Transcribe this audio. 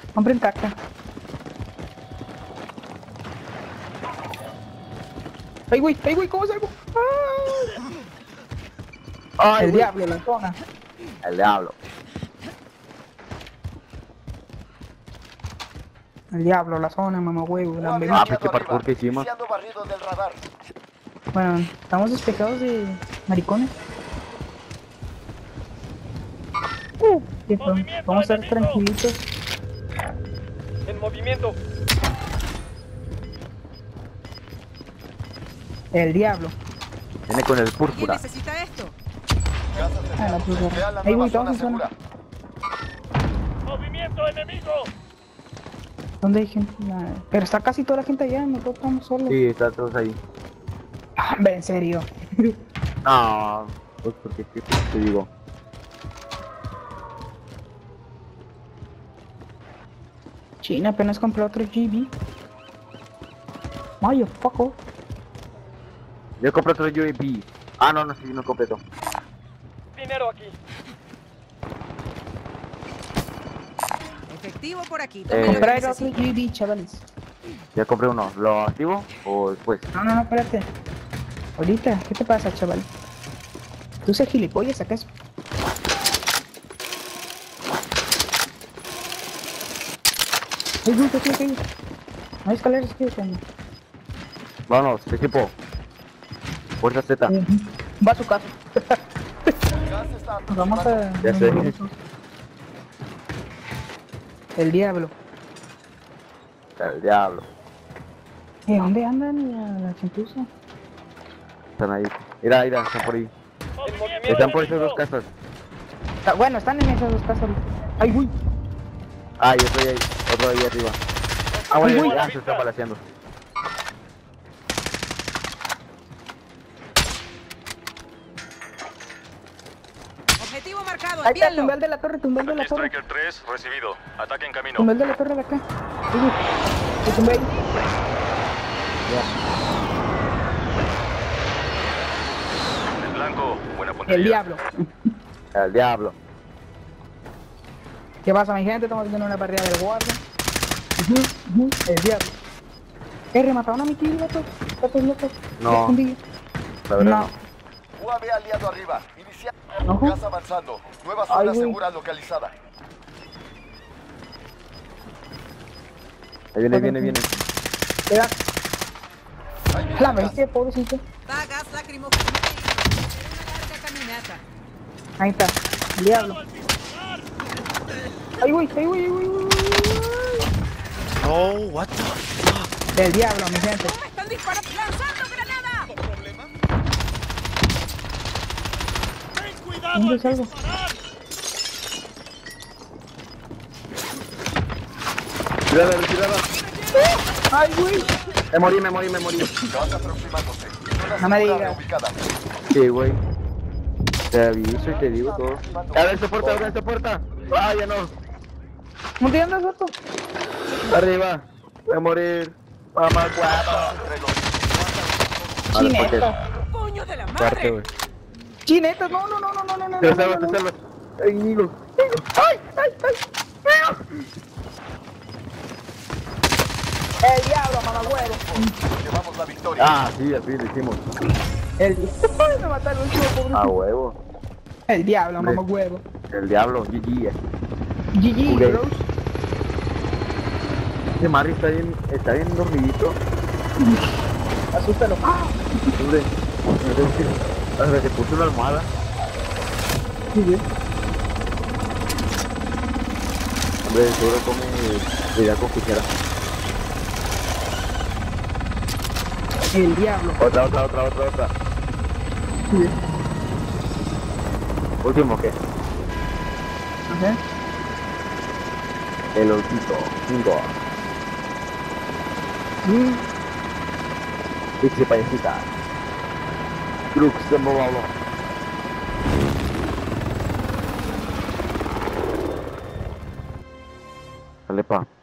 Hombre en caca. Ay, güey, ¿cómo salgo? Ay, El güey. diablo, la zona. El diablo. El diablo, la zona, mamá huevo, la UAV envenena. pinche aliado parkour arriba, que hicimos. iniciando barrido del radar. Bueno, estamos despejados de maricones. Sí, pues, vamos a estar tranquilitos. En movimiento. El diablo. Viene con el ¿Quién púrpura. necesita esto? Casa Ah, la cerrada. pulgar. Vean la Ahí nueva voy, zona estamos en segura. zona. Movimiento enemigo. ¿Dónde hay gente? Nah, pero está casi toda la gente allá, nosotros estamos solos. Sí, están todos ahí. Ah, hombre, en serio. No, pues porque ¿qué te digo? China apenas compró otro GB. Mayo, poco. Yo compré otro UAV. Ah, no, sí, no completo. Dinero aquí. Efectivo por aquí. Tome lo que Comprar otro necesite. GB, chavales. Ya compré uno. ¿Lo activo o después? No, espérate. Ahorita, ¿qué te pasa, chaval? Tú seas gilipollas, ¿acaso? Ay, güey, ¿qué? No hay escaleras, ¿qué? Vámonos, equipo. Fuerza Z. Va a su casa. Gas está Nos vamos a... Ya sé. El diablo. El diablo. ¿Dónde andan la chintuza? Están ahí. Mira, están por ahí. En movimiento Están por esas enemigo. dos casas. Bueno, están en esas dos casas. Ay, güey. Ah, yo estoy ahí. Otro ahí arriba. Ah, Ay, bueno, güey. ya se está balaceando. Objetivo marcado. Ahí está, Envíenlo. tumbel de la torre, tumbel de la Aquí torre. Striker 3, recibido. Ataque en camino. Tumbel de la torre de acá. Ay, güey. Te tumbé ahí. En blanco. Buena puntería. El diablo. El diablo. ¿Qué pasa, mi gente? Estamos viendo una partida del guardia. El diablo. ¿Remataron a mi tío, gato? ¿Gatos locos? No. Escondido. La verdad. No. UAV aliado arriba, iniciando. Ojo. Gas avanzando. Nueva Ay, zona güey. segura localizada. Ahí viene. Pega. Ahí viene La el gas. bestia, pobrecito. Da gas lacrimógeno. Una larga caminata. Ahí está. El diablo. Ay, güey. No, what the fuck? El diablo, mi gente. ¡Me están disparando! ¡Lanzando granada! Ten cuidado ¿Dónde al salgo? disparar. Cuidado. Ay, güey. Me morí. Gas aproximándose. Zona No me segura digas. reubicada. Sí, güey. Te aviso y te digo todo. Abre esta puerta. Ah, ya no. ¿Dónde andas, gato? Arriba. Voy a morir. Mamá, guapa. Entre los Chineta. ¡Puño de la Fuerte, madre! güey. Chineta, no. Te salvas. Ay, Nigo. Ay. El diablo, mamá huevo. llevamos la victoria. Ah, sí, así lo hicimos. El diablo. Me mataron el chivo, A pobrecito. huevo. El diablo, Hombre. mamá huevo. El diablo, GG. GG, Jugué. bros. Ese Mari está bien dormidito. Asústalo. Hombre, hasta que puso una almohada. Sí, güey. Hombre, seguro come comida con cuchara. El diablo. Otra. Sí. Último, ¿qué? Ajá. El olquito. 5. Pixie payasita. Crux de Mobalo. Dale, pa.